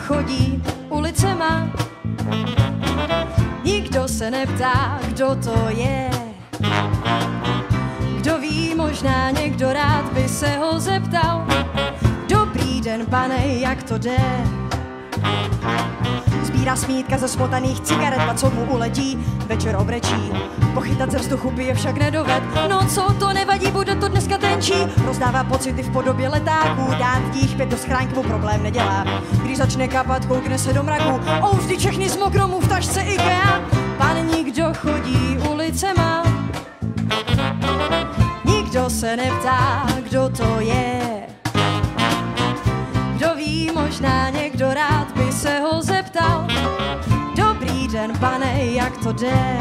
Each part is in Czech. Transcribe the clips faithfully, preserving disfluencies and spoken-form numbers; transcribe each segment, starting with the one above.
chodí ulicema, nikdo se neptá, kdo to je. Kdo ví, možná někdo rád by se ho zeptal. Dobrý den, pane, jak to jde? Sbírá smítka ze smotaných cigaret, a co mu uletí, večer obrečí. Pochytat ze vzduchu by je však nedoved. No co, to nevadí, bude to dneska tenčí. Rozdává pocity v podobě letáků, dát těch pět do schránky mu problém nedělá. Když začne kapat, koukne se do mraku. O, vždy všechny zmoknou mu v tašce IKEA. Pan nikdo chodí ulicema, nikdo se neptá, kdo to je. Kdo ví, možná někdo rád by se ho zeptal. Dobrý den, pane, jak to jde?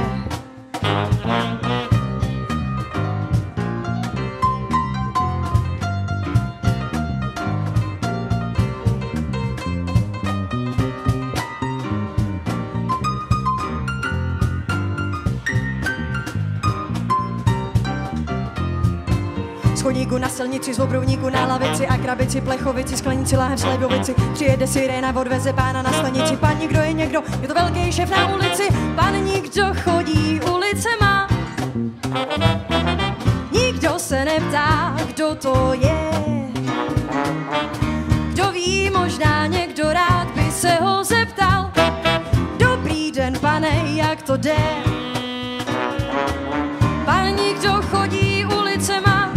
Z chodníku na silnici, z obrovníku na lavici a krabici, plechovici, sklenici, láhev, slivovici. Přijede siréna, odveze pána na stanici. Pan nikdo je někdo, je to velký šéf na ulici. Pan nikdo chodí ulicema, nikdo se neptá, kdo to je. Kdo ví, možná někdo rád by se ho zeptal. Dobrý den, pane, jak to jde? Pan nikdo chodí ulicema,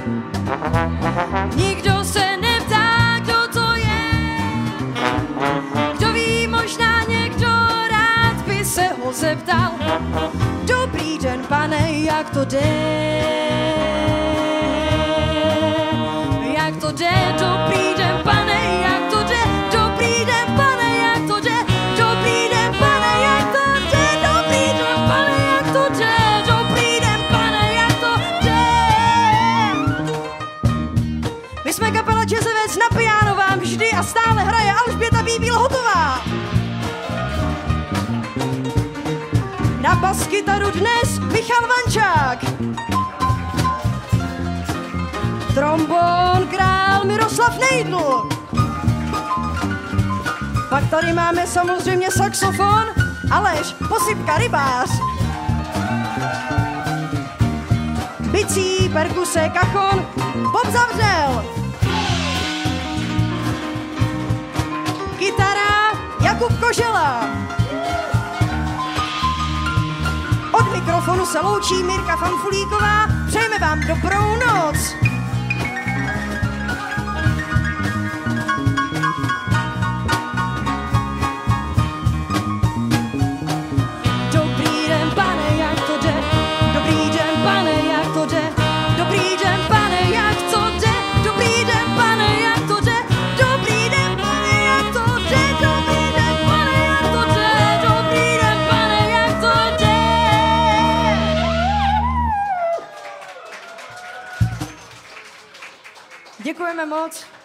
nikdo se neptá, kdo to je. Kdo ví, možná někdo rád by se ho zeptal. Dobrý den, pane, jak to jde? Jak to jde? Dobrý den, pane, jak to jde? Dobrý den, pane, jak to jde? Dobrý den, pane, jak to jde? Dobrý den, pane, jak to jde? Dobrý den, pane, jak to jde? My jsme kapela Jazzevec, na piano vám vždy a stále hraje Alžběta Bíbíl-Hotová. Na baskytaru dnes Michal Vančák. Trombon král Miroslav Nejdl. Pak tady máme samozřejmě saxofon Aleš Posypka Rybář. Bicí, perkuse, kachon Bob Zavřel. Kytara Jakub Kožela. Od mikrofonu se loučí Mirka Fanfulíková. Přejeme vám dobrou noc. Dobrý den, pane, jak to jde? Dobrý den, pane, jak to jde? Dobrý den, pane, jak to jde? Dobrý den, pane, jak to jde? Dobrý den, pane, jak to jde? Dobrý den, pane, jak to jde? Dobrý den, pane, jak to jde? Děkujeme moc.